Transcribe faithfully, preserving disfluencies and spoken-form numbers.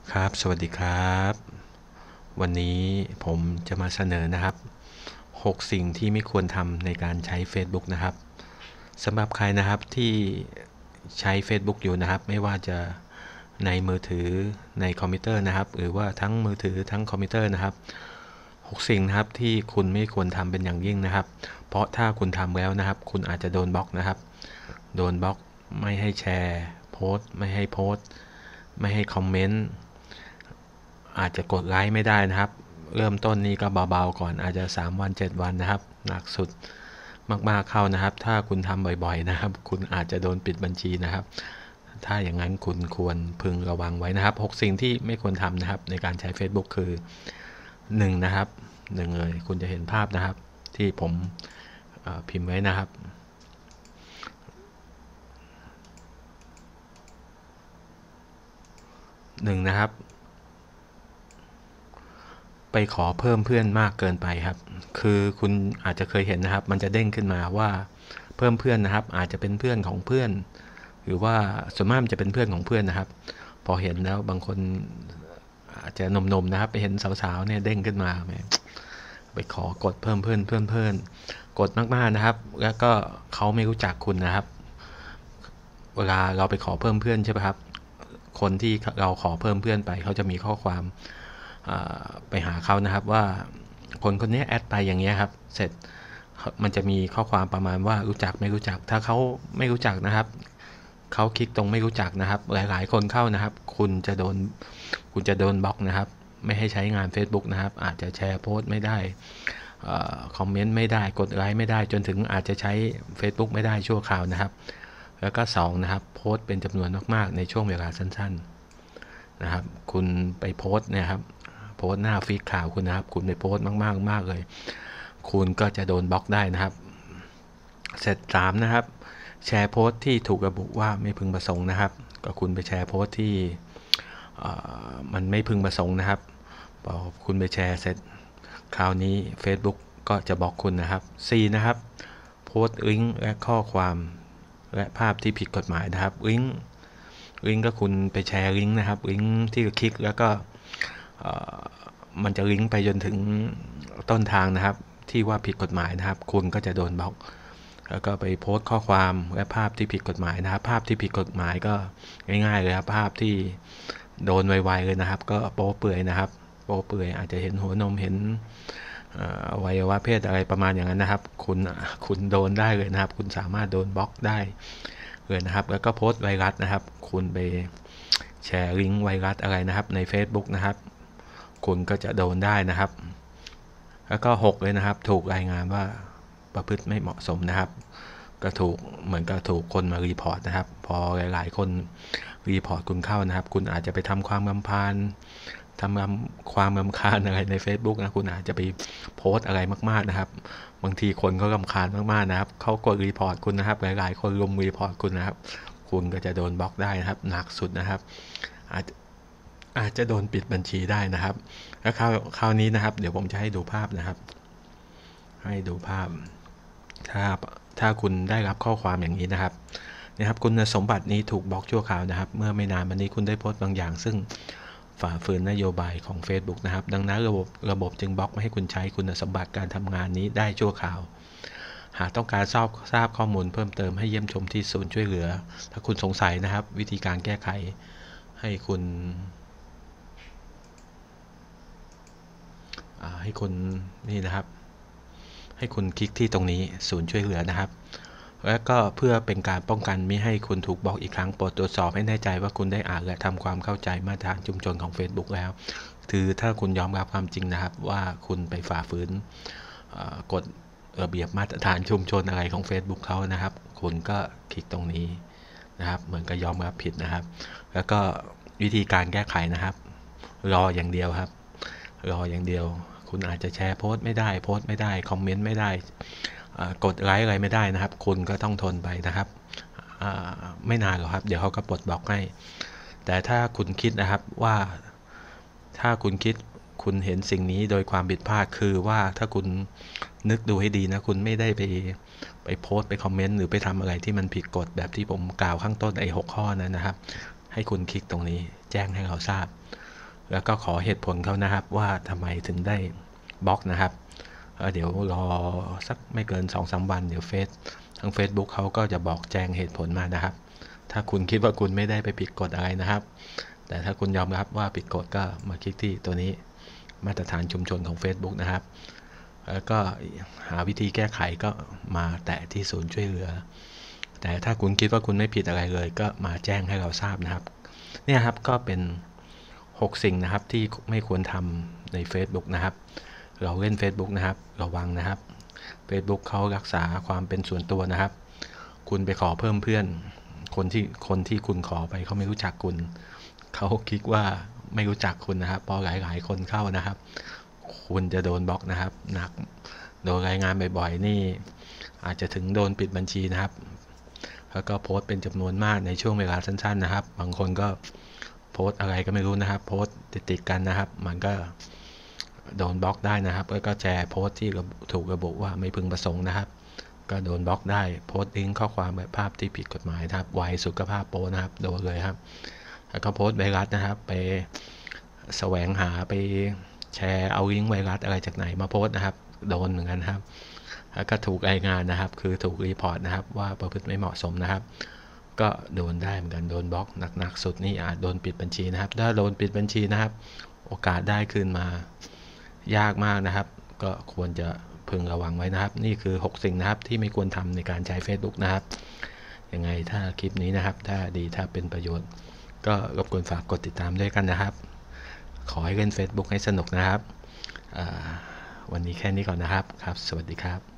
ครับสวัสดีครับวันนี้ผมจะมาเสนอนะครับหกสิ่งที่ไม่ควรทำในการใช้ Facebook นะครับสำหรับใครนะครับที่ใช้ Facebook อยู่นะครับไม่ว่าจะในมือถือในคอมพิวเตอร์นะครับหรือว่าทั้งมือถือทั้งคอมพิวเตอร์นะครับหกสิ่งนะครับที่คุณไม่ควรทำเป็นอย่างยิ่งนะครับเพราะถ้าคุณทำแล้วนะครับคุณอาจจะโดนบล็อกนะครับโดนบล็อกไม่ให้แชร์โพสต์ไม่ให้โพสต์ไม่ให้คอมเมนต์อาจจะกดไลค์ไม่ได้นะครับเริ่มต้นนี้ก็เบาๆก่อนอาจจะสามวันเจ็ดวันนะครับหนักสุดมากๆเข้านะครับถ้าคุณทำบ่อยๆนะครับคุณอาจจะโดนปิดบัญชีนะครับถ้าอย่างนั้นคุณควรพึงระวังไว้นะครับหกสิ่งที่ไม่ควรทำนะครับในการใช้ Facebook คือหนึ่งนะครับหนึ่งเลยคุณจะเห็นภาพนะครับที่ผมพิมพ์ไว้นะครับหนึ่งนะครับไปขอเพิ่มเพื่อนมากเกินไปครับคือคุณอาจจะเคยเห็นนะครับมันจะเด้งขึ้นมาว่าเพิ่มเพื่อนนะครับอาจจะเป็นเพื่อนของเพื่อนหรือว่าส่วนมากมันจะเป็นเพื่อนของเพื่อนนะครับพอเห็นแล้วบางคนอาจจะนมๆนะครับไปเห็นสาวๆเนี่ยเด้งขึ้นมาไปขอกดเพิ่มเพื่อนเพื่อนเพื่อนกดมากๆนะครับแล้วก็เขาไม่รู้จักคุณนะครับเวลาเราไปขอเพิ่มเพื่อนใช่ไหมครับคนที่เราขอเพิ่มเพื่อนไปเขาจะมีข้อความไปหาเขานะครับว่าคนคนนี้แอดไปอย่างเงี้ยครับเสร็จมันจะมีข้อความประมาณว่ารู้จักไม่รู้จักถ้าเขาไม่รู้จักนะครับเขาคลิกตรงไม่รู้จักนะครับหลายๆคนเข้านะครับคุณจะโดนคุณจะโดนบล็อกนะครับไม่ให้ใช้งาน Facebook นะครับอาจจะแชร์โพสต์ไม่ได้คอมเมนต์ไม่ได้กดไลค์ไม่ได้จนถึงอาจจะใช้ Facebook ไม่ได้ชั่วคราวนะครับแล้วก็สองนะครับโพสต์เป็นจำนวนมากๆในช่วงเวลาสั้นๆนะครับคุณไปโพสต์เนี่ยครับโพสต์หน้าฟีดข่าวคุณนะครับคุณไปโพสต์มากๆมากเลยคุณก็จะโดนบล็อกได้นะครับเสร็จสามนะครับแชร์โพสต์ที่ถูกระบุว่าไม่พึงประสงค์นะครับก็คุณไปแชร์โพสต์ที่มันไม่พึงประสงค์นะครับพอคุณไปแชร์เสร็จคราวนี้ Facebook ก็จะบล็อกคุณนะครับสี่นะครับโพสต์ลิงก์และข้อความและภาพที่ผิดกฎหมายนะครับลิงก์ลิงก์ก็คุณไปแชร์ลิงก์นะครับลิงก์ที่คลิกแล้วก็มันจะลิงก์ไปจนถึงต้นทางนะครับที่ว่าผิดกฎหมายนะครับคุณก็จะโดนบล็อกแล้วก็ไปโพสต์ข้อความและภาพที่ผิดกฎหมายนะครับภาพที่ผิดกฎหมายก็ง่ายๆเลยครับภาพที่โดนไวๆเลยนะครับก็โป๊เปื่อยนะครับโป๊เปื่อยอาจจะเห็นหัวนมเห็นอวัยวะเพศอะไรประมาณอย่างนั้นนะครับคุณคุณโดนได้เลยนะครับคุณสามารถโดนบล็อกได้เลยนะครับแล้วก็โพสต์ไวรัสนะครับคุณไปแชร์ลิงก์ไวรัสอะไรนะครับใน Facebook นะครับคุณก็จะโดนได้นะครับแล้วก็หกเลยนะครับถูกรายงานว่าประพฤติไม่เหมาะสมนะครับก็ถูกเหมือนกับถูกคนมารีพอร์ตนะครับพอหลายๆคนรีพอร์ตคุณเข้านะครับคุณอาจจะไปทำความรำคาญทำความรำคาญอะไรใน Facebook นะคุณอาจจะไปโพสต์อะไรมากๆนะครับบางทีคนเขารำคาญมากๆนะครับเขากดรีพอร์ตคุณนะครับหลายๆคนรุมรีพอร์ตคุณนะครับคุณก็จะโดนบล็อกได้นะครับหนักสุดนะครับอาจอาจจะโดนปิดบัญชีได้นะครับแล้วคราวคราวนี้นะครับเดี๋ยวผมจะให้ดูภาพนะครับให้ดูภาพถ้าถ้าคุณได้รับข้อความอย่างนี้นะครับนะครับคุณสมบัตินี้ถูกบล็อกชั่วคราวนะครับเมื่อไม่นานมานี้คุณได้โพสต์บางอย่างซึ่งฝ่าฝืนนโยบายของ Facebook นะครับดังนั้นระบบระบบจึงบล็อกไม่ให้คุณใช้คุณสมบัติการทำงานนี้ได้ชั่วคราวหากต้องการทราบทราบข้อมูลเพิ่มเติมให้เยี่ยมชมที่ศูนย์ช่วยเหลือถ้าคุณสงสัยนะครับวิธีการแก้ไขให้คุณให้คุณนี่นะครับให้คุณคลิกที่ตรงนี้ศูนย์ช่วยเหลือนะครับและก็เพื่อเป็นการป้องกันไม่ให้คุณถูกบล็อกอีกครั้งโปรดตรวจสอบให้แน่ใจว่าคุณได้อ่านและทำความเข้าใจมาตรฐานชุมชนของ Facebook แล้วคือถ้าคุณยอมรับความจริงนะครับว่าคุณไปฝ่าฝืนกฎระเบียบมาตรฐานชุมชนอะไรของ Facebook เขานะครับคุณก็คลิกตรงนี้นะครับเหมือนกับยอมรับผิดนะครับแล้วก็วิธีการแก้ไขนะครับรออย่างเดียวครับรออย่างเดียวคุณอาจจะแชร์โพสต์ไม่ได้โพสต์ไม่ได้คอมเมนต์ไม่ได้กดไลค์อะไรไม่ได้นะครับคุณก็ต้องทนไปนะครับไม่นานหรอกครับเดี๋ยวเขาก็ปลดบล็อกให้แต่ถ้าคุณคิดนะครับว่าถ้าคุณคิดคุณเห็นสิ่งนี้โดยความผิดพลาดคือว่าถ้าคุณนึกดูให้ดีนะคุณไม่ได้ไปไปโพสต์ไปคอมเมนต์หรือไปทำอะไรที่มันผิดกฎแบบที่ผมกล่าวข้างต้นไอ้หกข้อนั้นนะครับให้คุณคลิกตรงนี้แจ้งให้เขาทราบแล้วก็ขอเหตุผลเขานะครับว่าทำไมถึงได้บล็อกนะครับเดี๋ยวรอสักไม่เกิน สองถึงสาม วันเดี๋ยวเฟซทาง Facebook เขาก็จะบอกแจ้งเหตุผลมานะครับถ้าคุณคิดว่าคุณไม่ได้ไปผิดกฎอะไรนะครับแต่ถ้าคุณยอมรับว่าผิดกฎก็มาคลิกที่ตัวนี้มาตรฐานชุมชนของ Facebook นะครับแล้วก็หาวิธีแก้ไขก็มาแตะที่ศูนย์ช่วยเหลือแต่ถ้าคุณคิดว่าคุณไม่ผิดอะไรเลยก็มาแจ้งให้เราทราบนะครับเนี่ยครับก็เป็นหกสิ่งนะครับที่ไม่ควรทำใน Facebook นะครับเราเล่น Facebook นะครับระวังนะครับ Facebook เขารักษาความเป็นส่วนตัวนะครับคุณไปขอเพิ่มเพื่อนคนที่คนที่คุณขอไปเขาไม่รู้จักคุณเขาคิดว่าไม่รู้จักคุณนะครับพอหลายๆคนเข้านะครับคุณจะโดนบล็อกนะครับหนักโดนรายงานบ่อยๆนี่อาจจะถึงโดนปิดบัญชีนะครับแล้วก็โพสต์เป็นจำนวนมากในช่วงเวลาสั้นๆนะครับบางคนก็โพสต์อะไรก็ไม่รู้นะครับโพสต์ติดๆกันนะครับมันก็โดนบล็อกได้นะครับแล้วก็แชร์โพสต์ที่ถูกระบุว่าไม่พึงประสงค์นะครับก็โดนบล็อกได้โพสต์ลิงก์ข้อความแบบภาพที่ผิดกฎหมายนะครับวัยสุขภาพโป๊นะครับโดนเลยครับแล้วก็โพสต์ไวรัสนะครับไปแสวงหาไปแชร์เอาลิงก์ไวรัสอะไรจากไหนมาโพสต์นะครับโดนเหมือนกันครับแล้วก็ถูกรายงานนะครับคือถูกรีพอร์ตนะครับว่าประพฤติไม่เหมาะสมนะครับก็โดนได้เหมือนกันโดนบล็อกหนักๆสุดนี่อาจโดนปิดบัญชีนะครับถ้าโดนปิดบัญชีนะครับโอกาสได้คืนมายากมากนะครับก็ควรจะพึงระวังไว้นะครับนี่คือหกสิ่งนะครับที่ไม่ควรทำในการใช้ Facebook นะครับยังไงถ้าคลิปนี้นะครับถ้าดีถ้าเป็นประโยชน์ก็รบกวนฝากกดติดตามด้วยกันนะครับขอให้เล่น Facebook ให้สนุกนะครับวันนี้แค่นี้ก่อนนะครับครับสวัสดีครับ